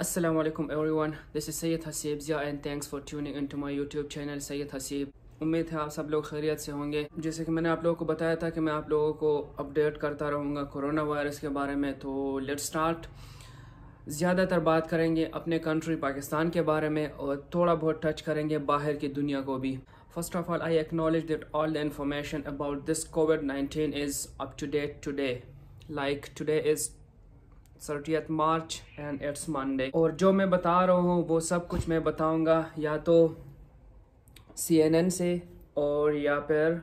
Assalamu alaikum everyone, this is Sayyid Haseeb Zia and thanks for tuning into my YouTube channel Sayyid Haseeb। उम्मीद है आप सब लोग खैरियत से होंगे। जैसे कि मैंने आप लोगों को बताया था कि मैं आप लोगों को अपडेट करता रहूँगा कोरोना वायरस के बारे में, तो लेट्स स्टार्ट। ज़्यादातर बात करेंगे अपने कंट्री पाकिस्तान के बारे में और थोड़ा बहुत टच करेंगे बाहर की दुनिया को भी। First of all, I acknowledge that all the information about this COVID-19 is up to date today. Like today is 30th March and it's Monday। और जो मैं बता रहा हूँ वो सब कुछ मैं बताऊँगा या तो CNN से और या फिर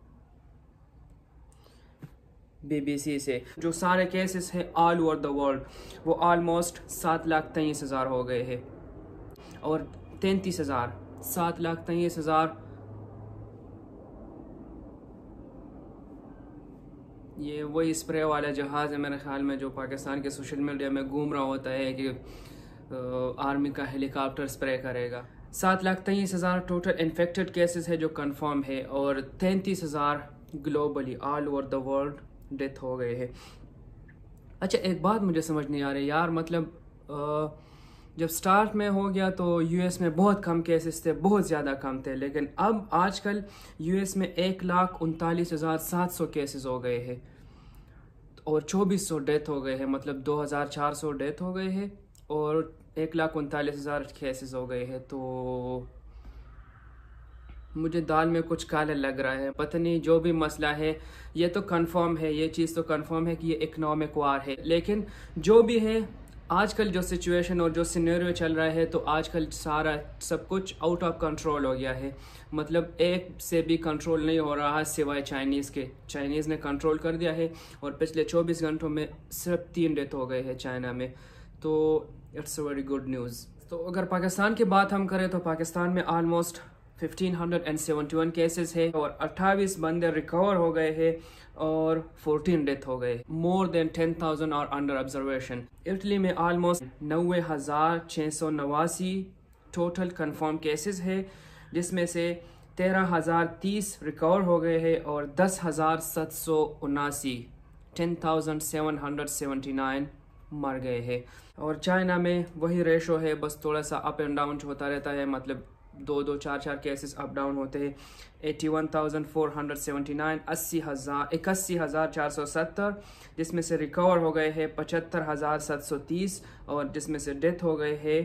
BBC से। जो सारे केसेस हैं ऑल ओवर द वर्ल्ड वो ऑलमोस्ट 7,23,000 हो गए हैं और 33,000 7,23,000 ये वही स्प्रे वाला जहाज़ है मेरे ख्याल में जो पाकिस्तान के सोशल मीडिया में घूम रहा होता है कि आर्मी का हेलीकॉप्टर स्प्रे करेगा। 7,23,000 टोटल इन्फेक्टेड केसेस है जो कंफर्म है और 33,000 globally all over the world death हो गए हैं। अच्छा, एक बात मुझे समझ नहीं आ रही यार, मतलब जब स्टार्ट में हो गया तो यूएस में बहुत कम केसेस थे, बहुत ज़्यादा कम थे, लेकिन अब आजकल यूएस में 1,39,700 केसेस हो गए हैं और 2,400 डेथ हो गए हैं, मतलब 2,400 डेथ हो गए हैं और 1,39,000 केसेस हो गए हैं। तो मुझे दाल में कुछ काला लग रहा है, पता नहीं। जो भी मसला है ये तो कंफर्म है, ये चीज़ तो कंफर्म है कि ये इकोनॉमिक वार है, लेकिन जो भी है आजकल जो सिचुएशन और जो सिनेरियो चल रहा है तो आजकल सारा सब कुछ आउट ऑफ कंट्रोल हो गया है। मतलब एक से भी कंट्रोल नहीं हो रहा है सिवाय चाइनीज़ के। चाइनीज़ ने कंट्रोल कर दिया है और पिछले 24 घंटों में सिर्फ 3 डेथ हो गए हैं चाइना में, तो it's a very good news. तो अगर पाकिस्तान की बात हम करें तो पाकिस्तान में ऑलमोस्ट 1,571 केसेस है और 28 बंदे रिकवर हो गए हैं और 14 डेथ हो गए। मोर देन 10,000 और अंडर ऑब्जर्वेशन। इटली में ऑलमोस्ट 90,689 टोटल कंफर्म केसेस है, जिसमें से 13,030 रिकवर हो गए हैं और 10,779 10,779 मर गए हैं। और चाइना में वही रेशो है, बस थोड़ा सा अप एंड डाउन होता रहता है, मतलब 2-2 4-4 केसेस अप डाउन होते हैं। 81,479 81,470, जिसमें से रिकवर हो गए हैं 75,730 और जिसमें से डेथ हो गए हैं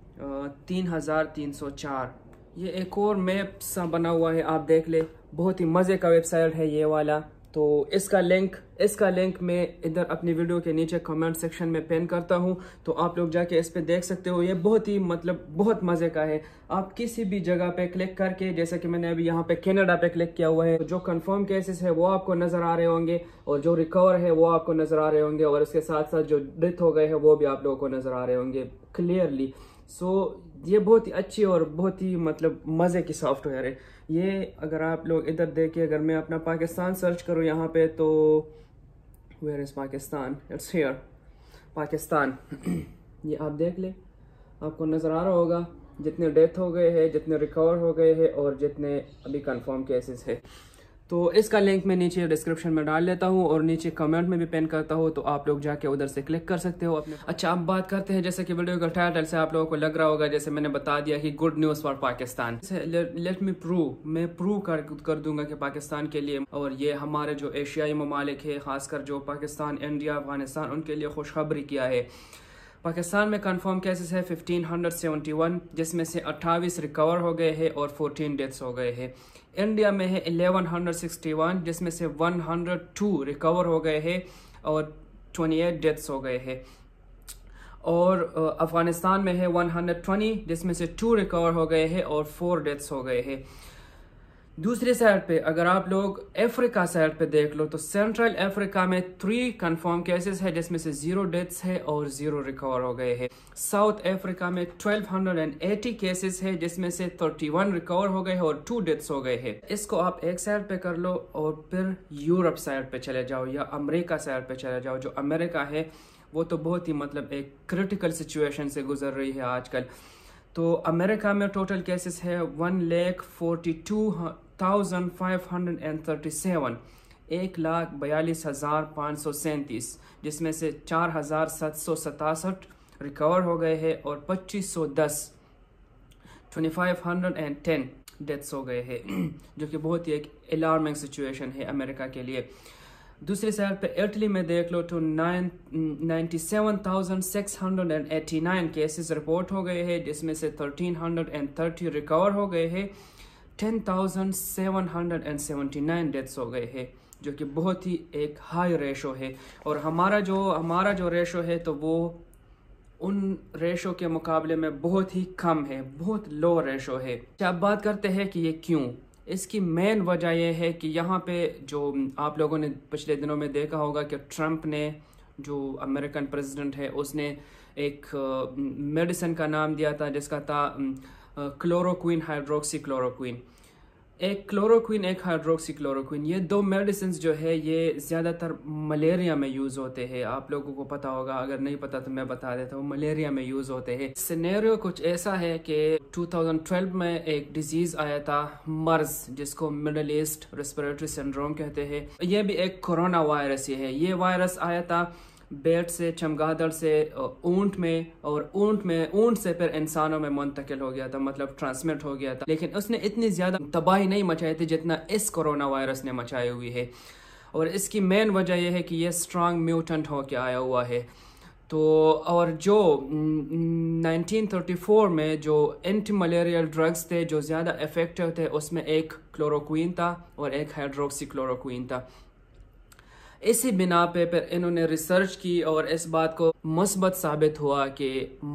3,304। ये एक और मैप सा बना हुआ है, आप देख ले, बहुत ही मज़े का वेबसाइट है ये वाला। तो इसका लिंक मैं इधर अपनी वीडियो के नीचे कमेंट सेक्शन में पिन करता हूँ, तो आप लोग जाके इस पे देख सकते हो। ये बहुत ही मतलब बहुत मज़े का है। आप किसी भी जगह पे क्लिक करके, जैसे कि मैंने अभी यहाँ पे कनाडा पे क्लिक किया हुआ है, तो जो कंफर्म केसेस है वो आपको नज़र आ रहे होंगे और जो रिकवर है वो आपको नज़र आ रहे होंगे और इसके साथ साथ जो डेथ हो गए हैं वो भी आप लोगों को नज़र आ रहे होंगे क्लियरली। सो ये बहुत ही अच्छी और बहुत ही मतलब मज़े की सॉफ्टवेयर है ये। अगर आप लोग इधर देखिए, अगर मैं अपना पाकिस्तान सर्च करूँ यहाँ पे तो where is Pakistan, it's here Pakistan. ये आप देख ले, आपको नज़र आ रहा होगा जितने डेथ हो गए हैं, जितने रिकवर हो गए हैं और जितने अभी कंफर्म केसेस है। तो इसका लिंक मैं नीचे डिस्क्रिप्शन में डाल लेता हूँ और नीचे कमेंट में भी पिन करता हूँ, तो आप लोग जाके उधर से क्लिक कर सकते हो अपने। अच्छा, अब बात करते हैं, जैसे कि वीडियो का टाइटल से आप लोगों को लग रहा होगा, जैसे मैंने बता दिया कि good news for Pakistan. Let me prove, मैं प्रूव कर दूंगा कि पाकिस्तान के लिए और ये हमारे जो एशियाई ममालिक है, खासकर जो पाकिस्तान, इंडिया, अफगानिस्तान, उनके लिए खुशखबरी किया है। पाकिस्तान में कंफर्म केसेस है 1,571, जिसमें से 28 रिकवर हो गए हैं और 14 डेथ्स हो गए हैं। इंडिया में है 1,161, जिसमें से 102 रिकवर हो गए हैं और 28 डेथ्स हो गए हैं। और अफगानिस्तान में है 120, जिसमें से 2 रिकवर हो गए हैं और 4 डेथ्स हो गए हैं। दूसरी साइड पे अगर आप लोग अफ्रीका साइड पे देख लो तो सेंट्रल अफ्रीका में 3 कंफर्म केसेस है, जिसमें से 0 डेथ्स है और 0 रिकवर हो गए हैं। साउथ अफ्रीका में 1,280 केसेस है, जिसमें से 31 रिकवर हो गए हैं और 2 डेथ्स हो गए हैं। इसको आप एक साइड पे कर लो और फिर यूरोप साइड पे चले जाओ या अमेरिका साइड पे चले जाओ। जो अमेरिका है वो तो बहुत ही मतलब एक क्रिटिकल सिचुएशन से गुजर रही है आजकल। तो अमेरिका में टोटल केसेस है 1,42,537, 1,42,537, जिसमें से 4,767 रिकवर हो गए हैं और 2510 डेथ्स हो गए हैं, जो कि बहुत ही एक अलार्मिंग सिचुएशन है अमेरिका के लिए। दूसरी साइड पे इटली में देख लो तो 97,689 केसेस रिपोर्ट हो गए हैं, जिसमें से 1330 रिकवर हो गए हैं, 10,779 डेथ्स हो गए हैं, जो कि बहुत ही एक हाई रेशो है। और हमारा जो रेशो है तो वो उन रेशो के मुकाबले में बहुत ही कम है, बहुत लो रेशो है। अब बात करते हैं कि ये क्यों। इसकी मेन वजह यह है कि यहाँ पे जो आप लोगों ने पिछले दिनों में देखा होगा कि ट्रंप ने, जो अमेरिकन प्रेसिडेंट है, उसने एक मेडिसिन का नाम दिया था जिसका था क्लोरोक्विन, हाइड्रोक्सीक्लोरोक्विन। एक क्लोरोक्विन, एक हाइड्रोक्सीक्लोरोक्विन, ये दो मेडिसिन जो है ये ज़्यादातर मलेरिया में यूज़ होते हैं। आप लोगों को पता होगा, अगर नहीं पता तो मैं बता देता हूँ, मलेरिया में यूज़ होते हैं। सिनेरियो कुछ ऐसा है कि 2012 में एक डिजीज़ आया था मर्ज, जिसको मिडल ईस्ट रेस्पिरेटरी सिंड्रोम कहते हैं। ये भी एक कोरोना वायरस ही है। ये वायरस आया था बैट से, चमगादड़ से ऊंट में, और ऊंट से फिर इंसानों में मुंतकिल हो गया था, मतलब ट्रांसमिट हो गया था। लेकिन उसने इतनी ज़्यादा तबाही नहीं मचाई थी जितना इस कोरोना वायरस ने मचाई हुई है। और इसकी मेन वजह यह है कि यह स्ट्रांग म्यूटेंट हो के आया हुआ है। तो और जो 1934 में जो एंटी मलेरियल ड्रग्स थे जो ज़्यादा इफेक्टिव थे, उसमें एक क्लोरोक्विन था और एक हाइड्रोक्सीक्लोरोक्विन था। इसी बिना पे फिर इन्होंने रिसर्च की और इस बात को मुस्बत साबित हुआ कि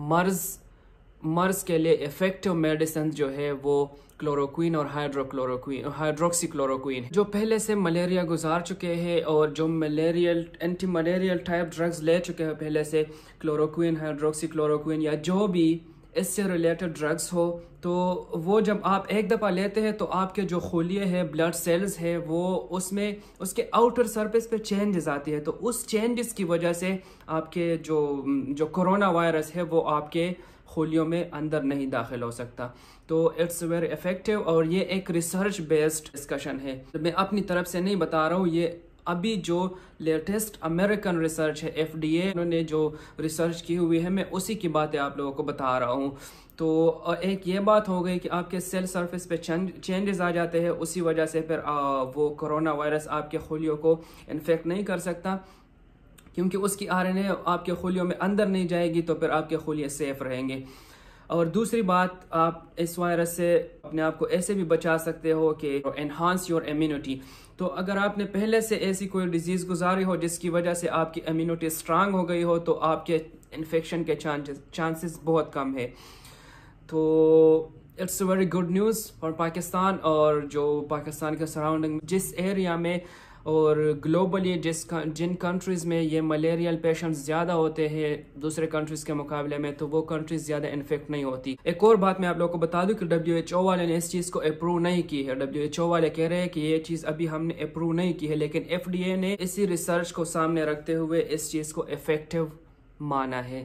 मर्ज के लिए इफेक्टिव मेडिसिन जो है वो क्लोरोक्विन और हाइड्रोक्सीक्लोरोक्विन, जो पहले से मलेरिया गुजार चुके हैं और जो एंटी मलेरियल टाइप ड्रग्स ले चुके हैं पहले से, क्लोरोक्विन, हाइड्रोक्सीक्लोरोक्विन या जो भी इससे रिलेटेड ड्रग्स हो, तो वो जब आप एक दफ़ा लेते हैं तो आपके जो खुलिये है, ब्लड सेल्स है, वो उसमें उसके आउटर सरफेस पे चेंजेस आती है। तो उस चेंजेस की वजह से आपके जो कोरोना वायरस है वो आपके खुलियों में अंदर नहीं दाखिल हो सकता। तो इट्स वेरी इफेक्टिव और ये एक रिसर्च बेस्ड डिस्कशन है। तो मैं अपनी तरफ से नहीं बता रहा हूँ, ये अभी जो लेटेस्ट अमेरिकन रिसर्च है, FDA उन्होंने जो रिसर्च की हुई है, मैं उसी की बातें आप लोगों को बता रहा हूँ। तो एक ये बात हो गई कि आपके सेल सरफेस पे चेंजेस आ जाते हैं, उसी वजह से फिर वो कोरोना वायरस आपके खुलियों को इन्फेक्ट नहीं कर सकता, क्योंकि उसकी RNA आपके खुलियों में अंदर नहीं जाएगी, तो फिर आपके खुलिये सेफ रहेंगे। और दूसरी बात, आप इस वायरस से अपने आप को ऐसे भी बचा सकते हो कि एनहांस योर इम्यूनिटी। तो अगर आपने पहले से ऐसी कोई डिजीज़ गुजारी हो जिसकी वजह से आपकी इम्यूनिटी स्ट्रांग हो गई हो, तो आपके इन्फेक्शन के चांसेस बहुत कम है। तो it's very good news for Pakistan, और जो पाकिस्तान के सराउंडिंग जिस एरिया में और ग्लोबली जिन कंट्रीज़ में ये मलेरियल पेशेंट्स ज़्यादा होते हैं दूसरे कंट्रीज़ के मुकाबले में, तो वो कंट्रीज़ ज़्यादा इन्फेक्ट नहीं होती। एक और बात मैं आप लोगों को बता दूं कि WHO वाले ने इस चीज़ को अप्रूव नहीं की है। WHO वाले कह रहे हैं कि ये चीज़ अभी हमने अप्रूव नहीं की है, लेकिन FDA ने इसी रिसर्च को सामने रखते हुए इस चीज़ को इफेक्टिव माना है।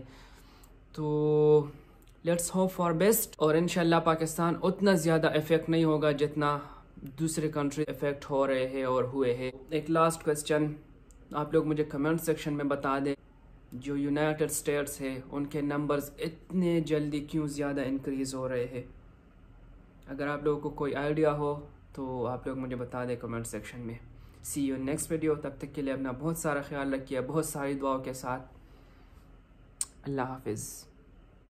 तो लेट्स होप फॉर बेस्ट, और इंशाल्लाह पाकिस्तान उतना ज़्यादा इफेक्ट नहीं होगा जितना दूसरे कंट्री इफेक्ट हो रहे हैं और हुए हैं। एक लास्ट क्वेश्चन आप लोग मुझे कमेंट सेक्शन में बता दें, जो यूनाइटेड स्टेट्स है उनके नंबर्स इतने जल्दी क्यों ज़्यादा इंक्रीज़ हो रहे हैं? अगर आप लोगों को कोई आइडिया हो तो आप लोग मुझे बता दें कमेंट सेक्शन में। See you next video. तब तक के लिए अपना बहुत सारा ख्याल रखिए, बहुत सारी दुआओं के साथ। अल्लाह हाफिज़।